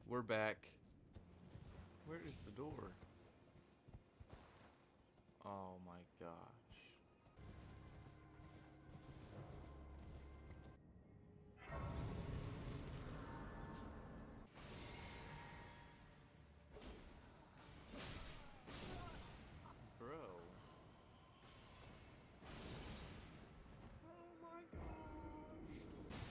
we're back. Where is the door? Oh my gosh. Bro. Oh my gosh.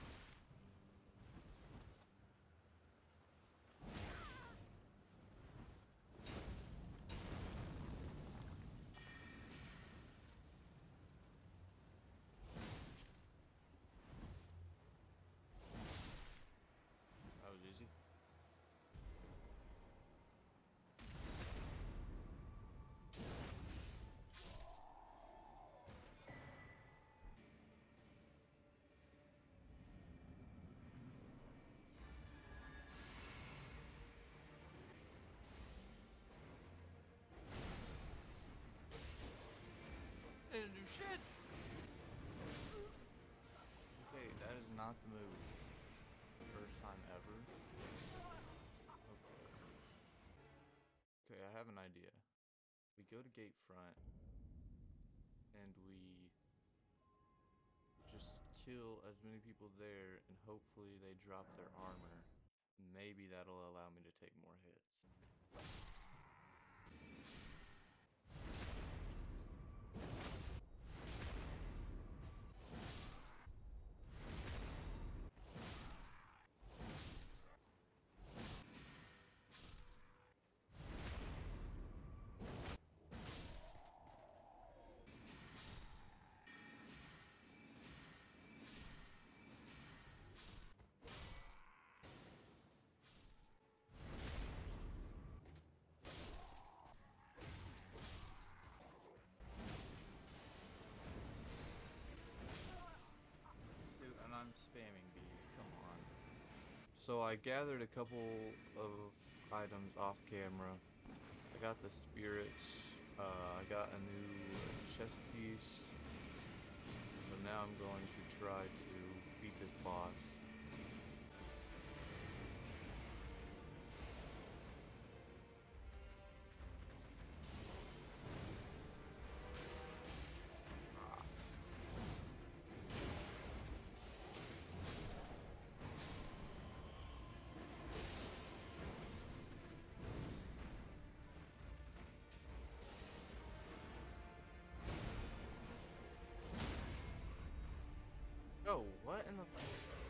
That was easy. Didn't do shit. Okay, that is not the move. First time ever. Okay. Okay, I have an idea. We go to gate front and we just kill as many people there and hopefully they drop their armor. Maybe that'll allow me to take more hits. Dude, and I'm spamming B, come on. So I gathered a couple of items off camera. I got the spirits, I got a new chest piece. So now I'm going to try to beat this boss. Oh, what in the what?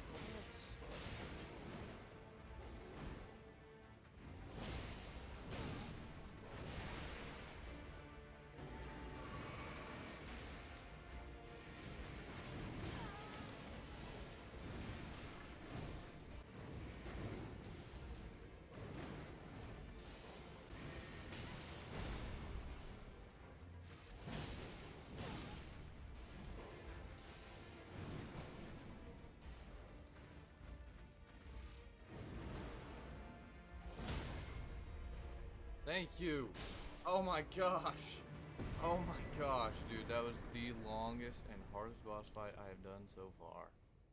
Thank you. Oh my gosh. Oh my gosh, dude. That was the longest and hardest boss fight I have done so far.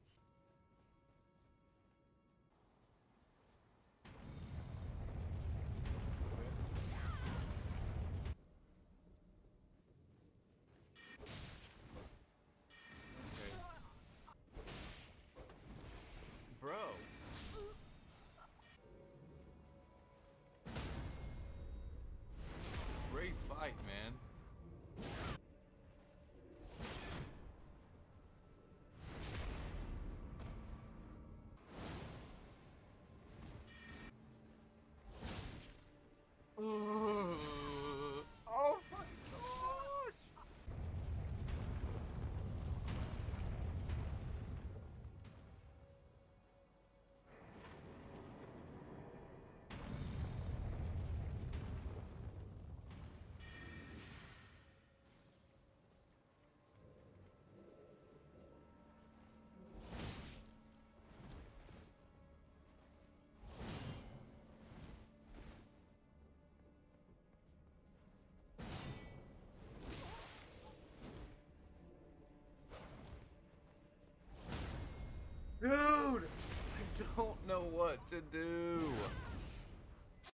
Okay. Bro. Great fight, man. Oh my gosh! Dude! I don't know what to do.